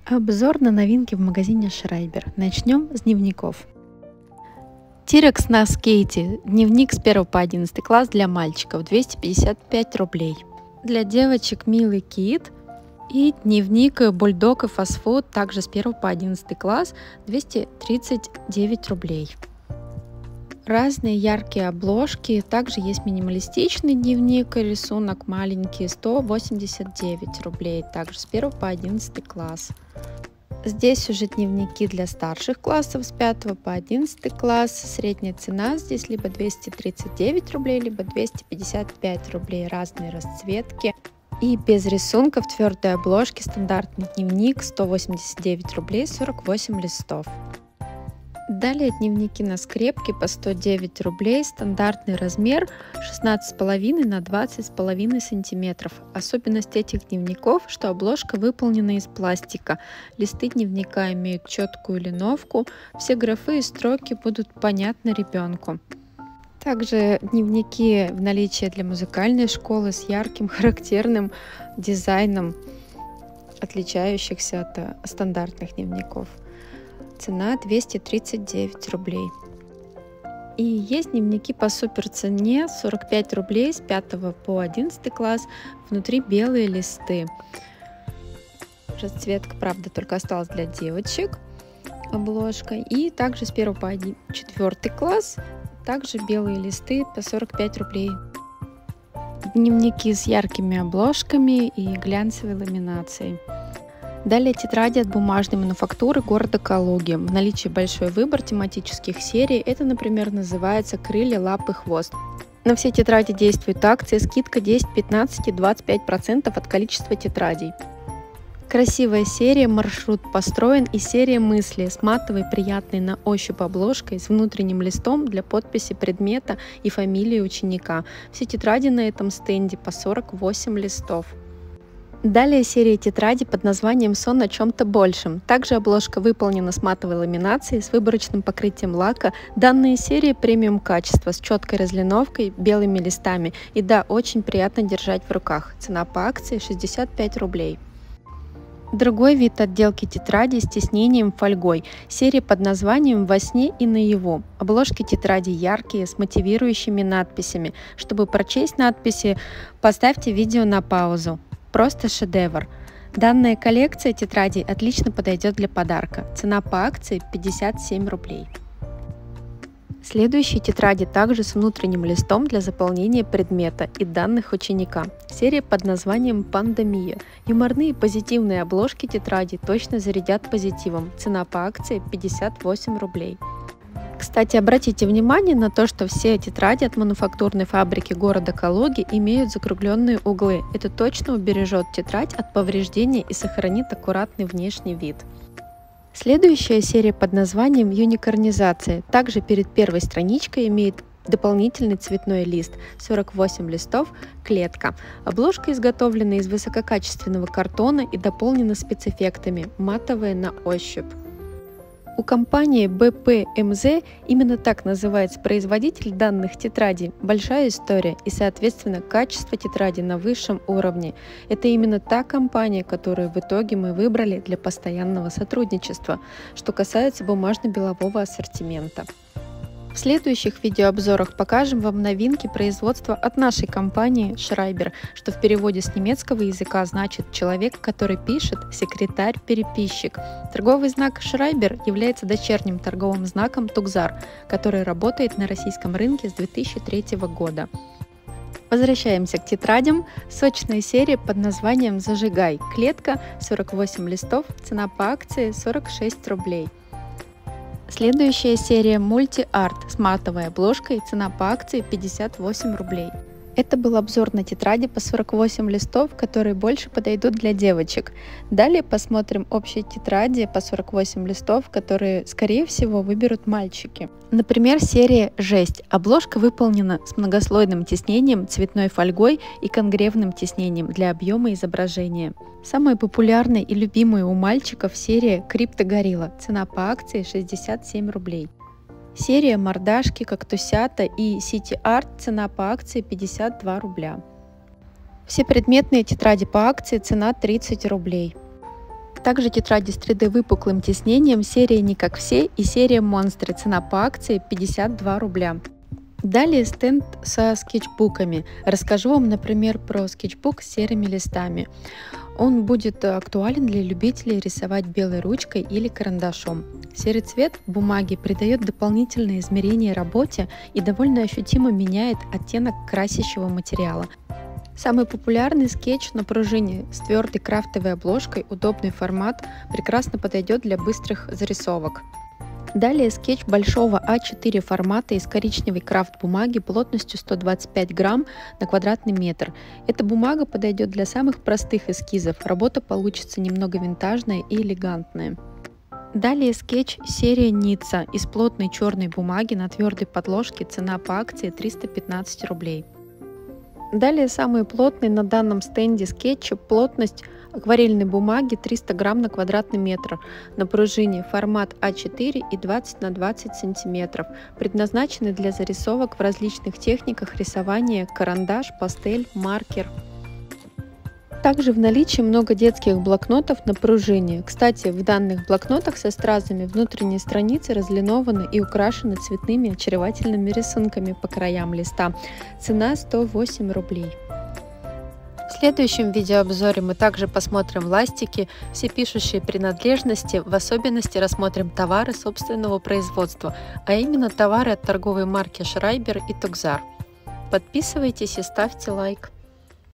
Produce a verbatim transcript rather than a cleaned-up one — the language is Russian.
Обзор на новинки в магазине Шрайбер. Начнем с дневников. Тирекс на скейте. Дневник с первого по одиннадцатый класс для мальчиков. двести пятьдесят пять рублей. Для девочек Милый кит. И дневник Бульдог и фастфуд. Также с первого по одиннадцатый класс. двести тридцать девять рублей. Разные яркие обложки. Также есть минималистичный дневник, рисунок маленький, сто восемьдесят девять рублей. Также с первого по одиннадцатый класс. Здесь уже дневники для старших классов с пятого по одиннадцатый класс. Средняя цена здесь либо двести тридцать девять рублей, либо двести пятьдесят пять рублей. Разные расцветки. И без рисунков, твердой обложки, стандартный дневник сто восемьдесят девять рублей, сорок восемь листов. Далее дневники на скрепке по сто девять рублей, стандартный размер шестнадцать с половиной на двадцать с половиной сантиметров. Особенность этих дневников, что обложка выполнена из пластика. Листы дневника имеют четкую линовку, все графы и строки будут понятны ребенку. Также дневники в наличии для музыкальной школы с ярким характерным дизайном, отличающихся от стандартных дневников. Цена двести тридцать девять рублей. И есть дневники по супер цене сорок пять рублей с пятого по одиннадцатый класс. Внутри белые листы. Расцветка, правда, только осталась для девочек. Обложка. И также с первого по четвёртый класс. Также белые листы по сорок пять рублей. Дневники с яркими обложками и глянцевой ламинацией. Далее тетради от бумажной мануфактуры города Калуги. В наличии большой выбор тематических серий. Это, например, называется «Крылья, лапы, хвост». На все тетради действует акция, скидка десять, пятнадцать и двадцать пять процентов от количества тетрадей. Красивая серия «Маршрут построен» и серия «Мысли» с матовой, приятной на ощупь обложкой с внутренним листом для подписи предмета и фамилии ученика. Все тетради на этом стенде по сорок восемь листов. Далее серия тетради под названием «Сон о чем-то большем». Также обложка выполнена с матовой ламинацией с выборочным покрытием лака. Данные серии премиум качества с четкой разлиновкой, белыми листами. И да, очень приятно держать в руках. Цена по акции шестьдесят пять рублей. Другой вид отделки тетради с тиснением фольгой. Серия под названием «Во сне и наяву». Обложки тетради яркие, с мотивирующими надписями. Чтобы прочесть надписи, поставьте видео на паузу. Просто шедевр. Данная коллекция тетрадей отлично подойдет для подарка. Цена по акции пятьдесят семь рублей. Следующие тетради также с внутренним листом для заполнения предмета и данных ученика. Серия под названием «Пандемия». Юморные позитивные обложки тетради точно зарядят позитивом. Цена по акции пятьдесят восемь рублей. Кстати, обратите внимание на то, что все тетради от мануфактурной фабрики города Калуги имеют закругленные углы. Это точно убережет тетрадь от повреждения и сохранит аккуратный внешний вид. Следующая серия под названием «Юникорнизация». Также перед первой страничкой имеет дополнительный цветной лист, сорок восемь листов, клетка. Обложка изготовлена из высококачественного картона и дополнена спецэффектами, матовая на ощупь. У компании бэ пэ эм зэ, именно так называется производитель данных тетрадей, большая история и, соответственно, качество тетради на высшем уровне. Это именно та компания, которую в итоге мы выбрали для постоянного сотрудничества, что касается бумажно-белового ассортимента. В следующих видеообзорах покажем вам новинки производства от нашей компании Шрайбер, что в переводе с немецкого языка значит «человек, который пишет, секретарь-переписчик». Торговый знак Шрайбер является дочерним торговым знаком Тукзар, который работает на российском рынке с две тысячи третьего года. Возвращаемся к тетрадям. Сочная серия под названием «Зажигай». Клетка, сорок восемь листов, цена по акции сорок шесть рублей. Следующая серия «Мульти-арт» с матовой обложкой, цена по акции пятьдесят восемь рублей. Это был обзор на тетради по сорок восемь листов, которые больше подойдут для девочек. Далее посмотрим общие тетради по сорок восемь листов, которые, скорее всего, выберут мальчики. Например, серия «Жесть». Обложка выполнена с многослойным тиснением, цветной фольгой и конгревным тиснением для объема изображения. Самая популярная и любимая у мальчиков серия «Криптогорилла». Цена по акции шестьдесят семь рублей. Серия «Мордашки», «Кактусята» и «Сити Арт», цена по акции пятьдесят два рубля. Все предметные тетради по акции, цена тридцать рублей. Также тетради с три дэ выпуклым тиснением, серия «Не как все» и серия «Монстры». Цена по акции пятьдесят два рубля. Далее стенд со скетчбуками. Расскажу вам, например, про скетчбук с серыми листами. Он будет актуален для любителей рисовать белой ручкой или карандашом. Серый цвет бумаги придает дополнительное измерение работе и довольно ощутимо меняет оттенок красящего материала. Самый популярный скетч на пружине с твердой крафтовой обложкой, удобный формат, прекрасно подойдет для быстрых зарисовок. Далее скетч большого а четыре формата из коричневой крафт бумаги плотностью сто двадцать пять грамм на квадратный метр. Эта бумага подойдет для самых простых эскизов, работа получится немного винтажная и элегантная. Далее скетч серия Ницца из плотной черной бумаги на твердой подложке, цена по акции триста пятнадцать рублей. Далее самые плотные на данном стенде скетчи, плотность акварельной бумаги триста грамм на квадратный метр, на пружине формат а четыре и двадцать на двадцать сантиметров, предназначены для зарисовок в различных техниках рисования: карандаш, пастель, маркер. Также в наличии много детских блокнотов на пружине. Кстати, в данных блокнотах со стразами внутренние страницы разлинованы и украшены цветными очаровательными рисунками по краям листа. Цена сто восемь рублей. В следующем видеообзоре мы также посмотрим ластики, все пишущие принадлежности, в особенности рассмотрим товары собственного производства, а именно товары от торговой марки Schreiber и Tuxar. Подписывайтесь и ставьте лайк.